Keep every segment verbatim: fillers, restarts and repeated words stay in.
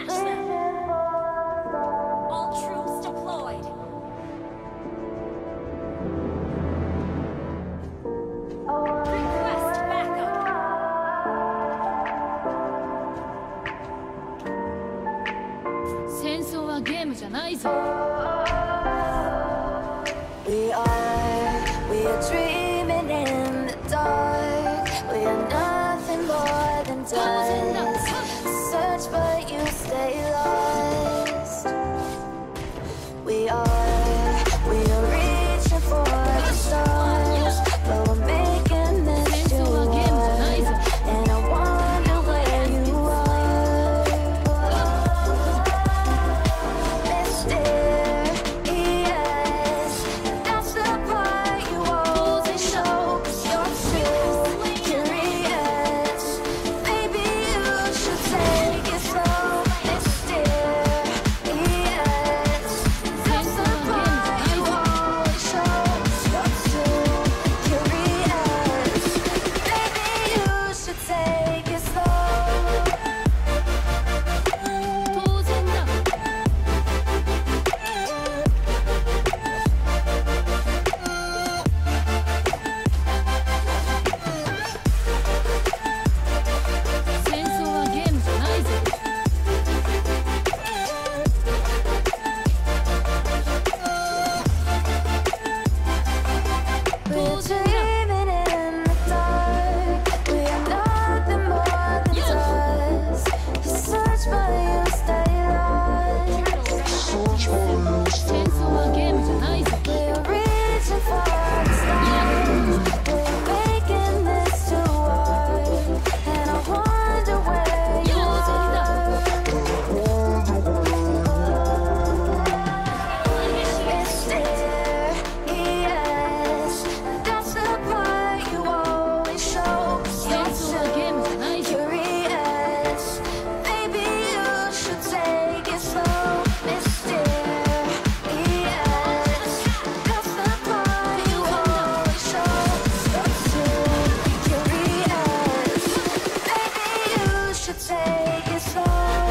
Smash them! All troops deployed! Request backup! We are, we are dreaming in the dark. We are nothing more than dust. Search but you stay lost. We are, we are reaching for the stars, but we're making this too hard. And I wonder where you are. Mysterious, that's the part you always show. You're too curious. Maybe you should take it slow. Mysterious, that's the part you always show. You're too curious. Maybe you should take it slow. We're dreaming in the dark. We are nothing more than dust. You search but you stay lost. We're reaching for the stars. We're making this too hard. And I wonder where you are. Mysterious, that's the part you always show. You're too curious. Maybe you should take it slow. Mysterious, that's the part you always show. You're too curious. Maybe you should take it slow.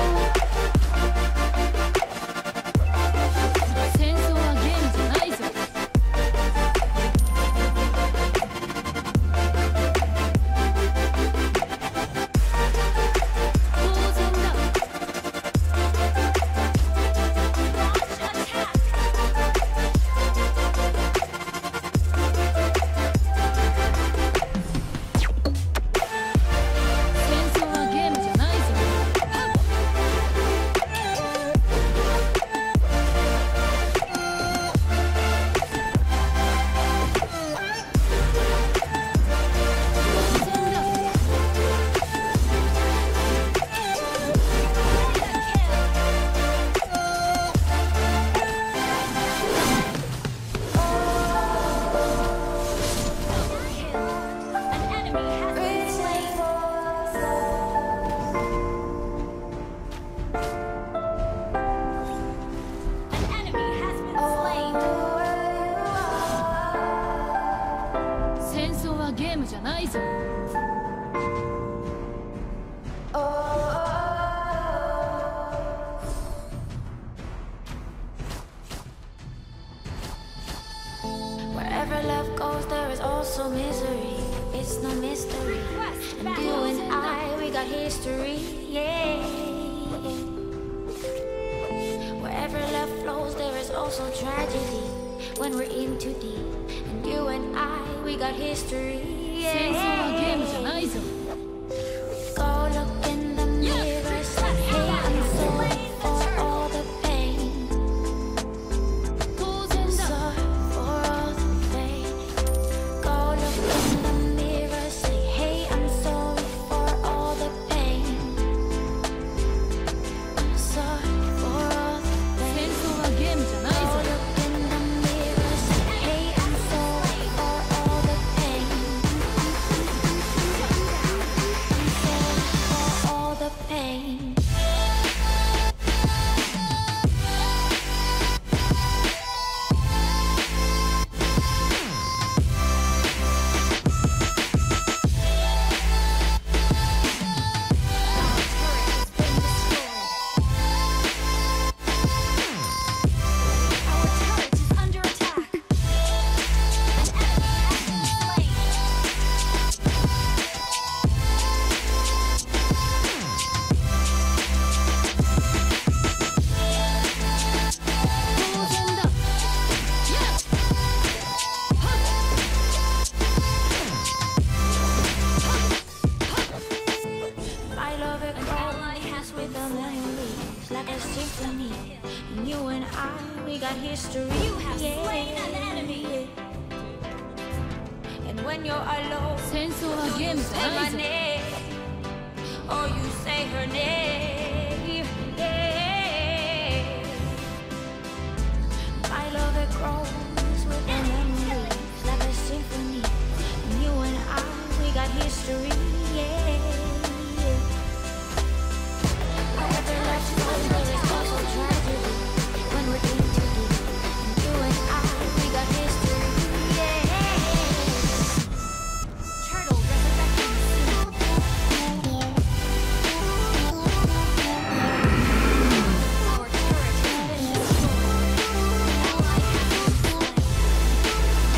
An enemy has been slain! An enemy has been slain! 戦争はゲームじゃないぞ。 Wherever love goes, there is also misery. It's no mystery. And you and I, we got history. Yeah. Wherever love flows, there is also tragedy. When we're in too deep. And you and I, we got history. 戦争はゲームじゃないぞ。 Go look in the mirror, say, hey, I'm sorry for all the pain. 当然だ。 Sorry for all the pain. Go look in the mirror, say, hey, I'm sorry for all the pain. Sorry for all the 戦 pain. 争はゲームじゃない Go ぞ。 look in the mirror, say, hey, I'm sorry for all the pain. like a symphony. And you and I, we got history. You have slain an enemy. And when you're alone, 戦争はゲームじゃ say な my いぞ name, or you say her name. Yeah. My love it grows with the memories like a symphony. And you and I, we got history. Yeah. Every life is over, it's also tragedy. When we're in too deep, and you and I, we got history. Yeah. Turtle resurrecting soon. Our turret has been destroyed. Ally has been slain.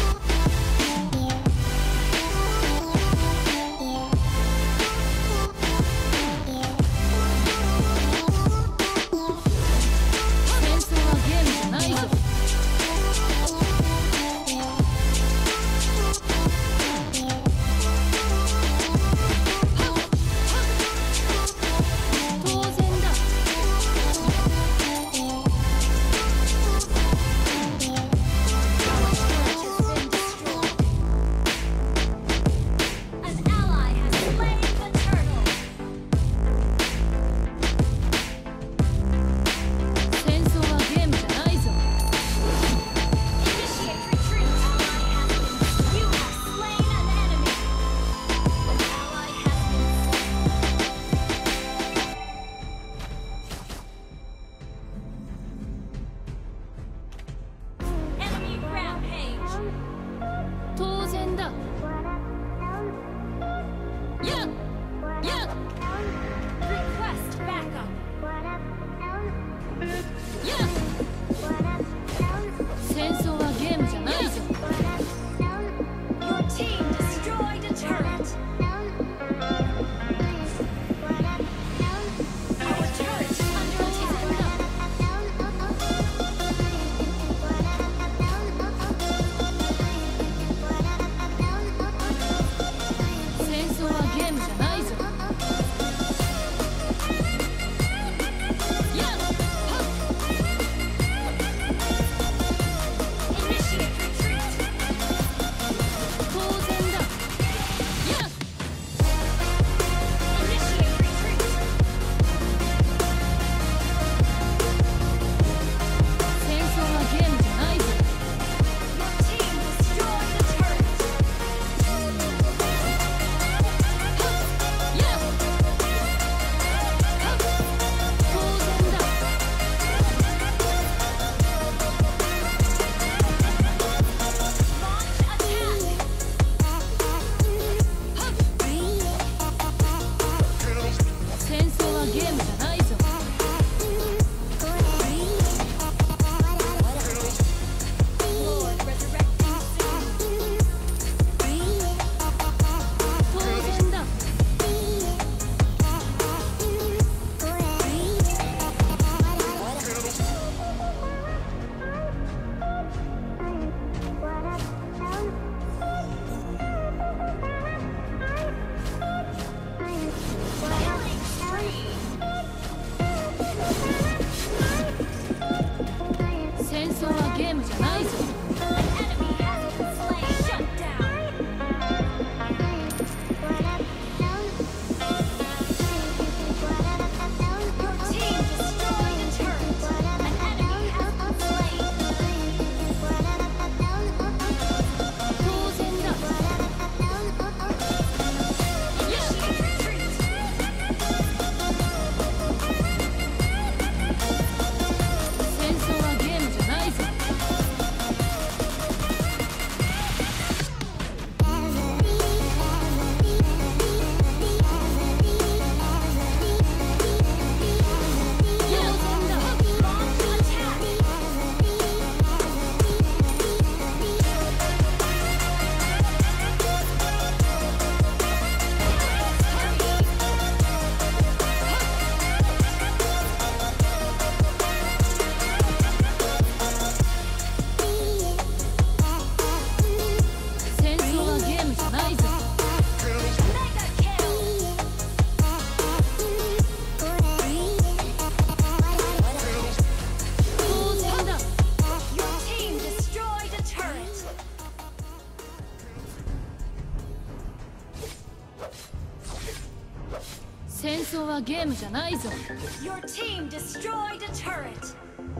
ゲームじゃないぞ。 Your team destroyed a turret.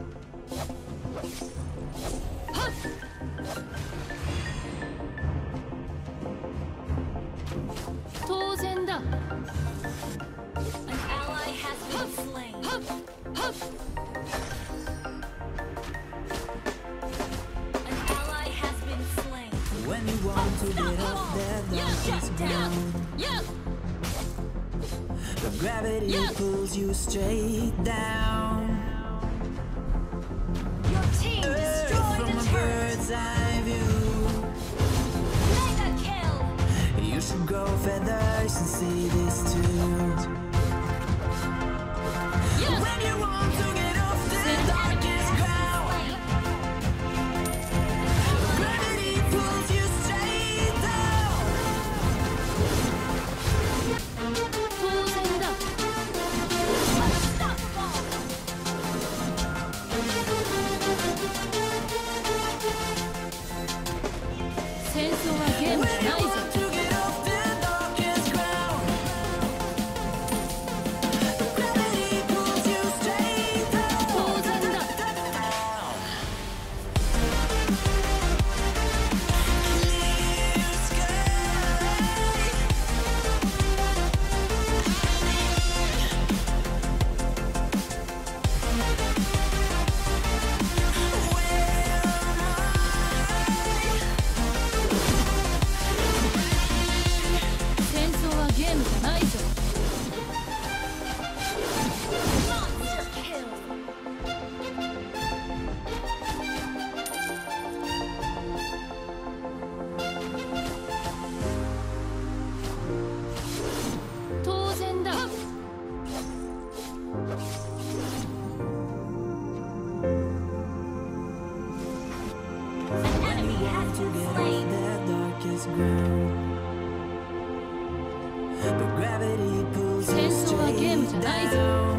はっ。当然だ。 An ally has been slain. はっはっ。 An ally has been slain. When you want to get off that darkest ground, やっ the gravity Yeah. pulls you straight down. Your team destroyed From a a turret. bird's eye view, Mega kill. you should grow feathers and see this too. やっ When you want to get off that darkest ground, gravity pulls you straight down. 当然だ。 戦争はゲームじゃないぞ。 To get off that darkest ground, gravity pulls you straight down. 当然だ。 Clear sky. Where 戦争はゲームじゃないぞ。 Monster kill. 当然だ。 An enemy has to been get slain. off that darkest ground, but gravity pulls you 戦争はゲーム straight じゃないぞ。 down.